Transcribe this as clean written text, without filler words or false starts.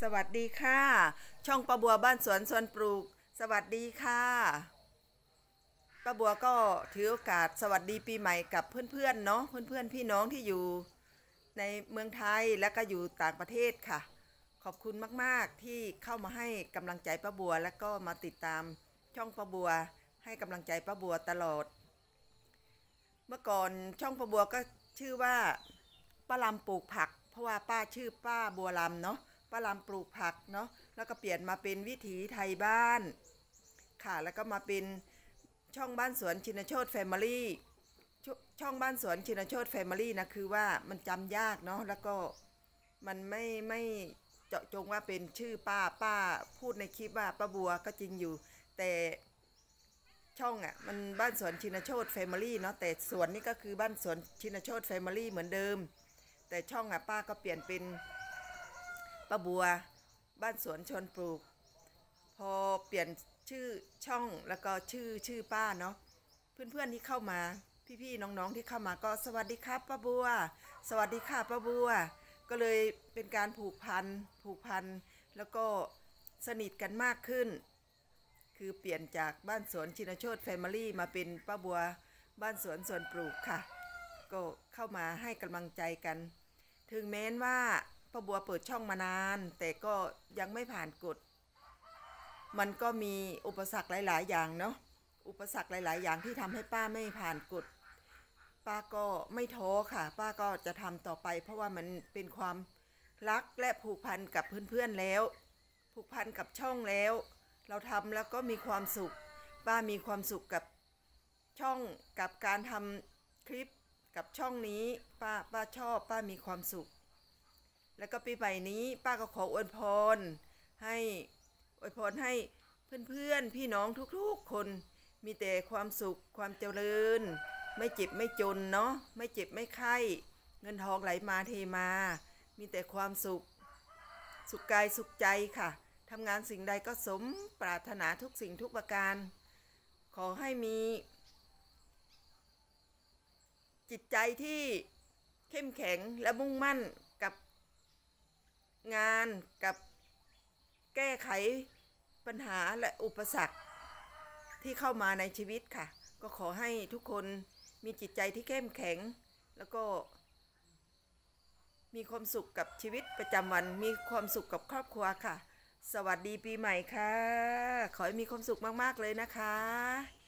สวัสดีค่ะช่องป้าบัวบ้านสวนสวนปลูกสวัสดีค่ะป้าบัวก็ถือโอกาสสวัสดีปีใหม่กับเพื่อนๆเนาะเพื่อนๆพี่น้องที่อยู่ในเมืองไทยและก็อยู่ต่างประเทศค่ะขอบคุณมากๆที่เข้ามาให้กำลังใจป้าบัวและก็มาติดตามช่องป้าบัวให้กำลังใจป้าบัวตลอดเมื่อก่อนช่องป้าบัวก็ชื่อว่าป้าลำปลูกผักเพราะว่าป้าชื่อป้าบัวลำเนาะป้าลำปลูกผักเนาะแล้วก็เปลี่ยนมาเป็นวิถีไทยบ้านค่ะแล้วก็มาเป็นช่องบ้านสวนชินโชติแฟมิลี่ช่องบ้านสวนชินโชติแฟมิลี่นะคือว่ามันจำยากเนาะแล้วก็มันไม่เจาะจงว่าเป็นชื่อป้าพูดในคลิปว่าป้าบัวก็จริงอยู่แต่ช่องมันบ้านสวนชินโชติแฟมิลี่เนาะแต่สวนนี่ก็คือบ้านสวนชินโชติแฟมิลี่เหมือนเดิมแต่ช่องป้าก็เปลี่ยนเป็นป้าบัวบ้านสวนชวนปลูกพอเปลี่ยนชื่อช่องแล้วก็ชื่อป้าเนาะเพื่อนๆที่เข้ามาพี่ๆน้องๆที่เข้ามาก็สวัสดีครับป้าบัวสวัสดีค่ะป้าบัวก็เลยเป็นการผูกพันแล้วก็สนิทกันมากขึ้นคือเปลี่ยนจากบ้านสวนชินโชติแฟมิลี่มาเป็นป้าบัวบ้านสวนปลูกค่ะก็เข้ามาให้กำลังใจกันถึงแม้ว่าป้าบัวเปิดช่องมานานแต่ก็ยังไม่ผ่านกฎมันก็มีอุปสรรคหลายๆอย่างเนาะอุปสรรคหลายๆอย่างที่ทำให้ป้าไม่ผ่านกฎป้าก็ไม่ท้อค่ะป้าก็จะทำต่อไปเพราะว่ามันเป็นความรักและผูกพันกับเพื่อนๆแล้วผูกพันกับช่องแล้วเราทำแล้วก็มีความสุขป้ามีความสุขกับช่องกับการทำคลิปกับช่องนี้ป้าชอบป้ามีความสุขแล้วก็ปีใหม่นี้ป้าก็ขออวยพรให้เพื่อนๆพี่น้องทุกๆคนมีแต่ความสุขความเจริญไม่เจ็บไม่จนเนาะไม่เจ็บไม่ไข้เงินทองไหลมาเทมามีแต่ความสุขกายสุขใจค่ะทำงานสิ่งใดก็สมปรารถนาทุกสิ่งทุกประการขอให้มีจิตใจที่เข้มแข็งและมุ่งมั่นกับงานกับแก้ไขปัญหาและอุปสรรคที่เข้ามาในชีวิตค่ะก็ขอให้ทุกคนมีจิตใจที่เข้มแข็งแล้วก็มีความสุขกับชีวิตประจำวันมีความสุขกับครอบครัวค่ะสวัสดีปีใหม่ค่ะขอให้มีความสุขมากๆเลยนะคะ